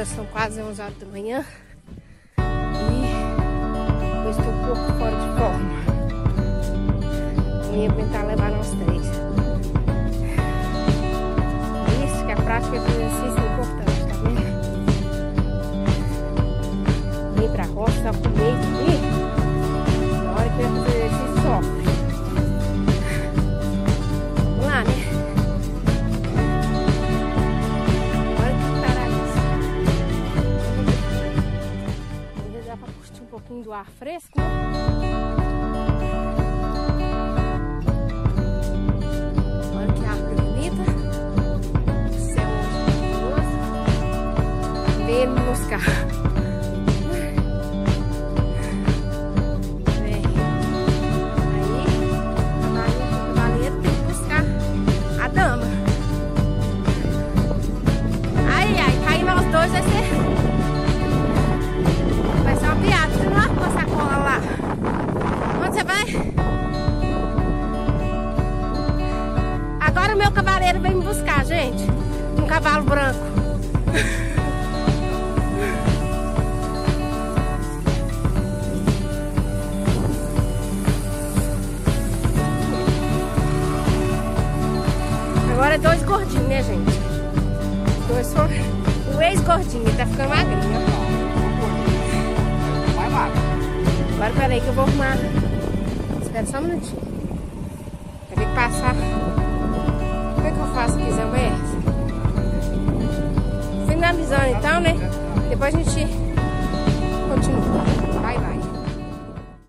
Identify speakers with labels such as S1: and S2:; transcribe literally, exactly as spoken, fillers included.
S1: são quase onze horas da manhã e eu estou um pouco fora de forma. Não ia aguentar levar nós três. Isso que a prática de exercício é importante, tá vendo? Vem pra roça, só comer e comer. Na hora que vai fazer exercício, sofre. Vamos lá, né? Um pouquinho do ar fresco, né? Olha que árvore bonita. O céu maravilhoso. Vem me buscar. Vem. Aí, o cavaleiro tem que buscar a dama. Ai, ai, cair nós dois vai ser. Vai ser uma piada, você não vai com a sacola lá. Onde você vai? Agora o meu cavaleiro vem me buscar, gente. Um cavalo branco. Agora é dois gordinhos, né, gente? Dois só. O ex-gordinho, ele tá ficando magrinho, ó. Agora peraí que eu vou arrumar. Espera só um minutinho. Vai ter que passar. Como é que eu faço aqui, Zé Wes? Finalizando então, né? Depois a gente continua. Vai, vai.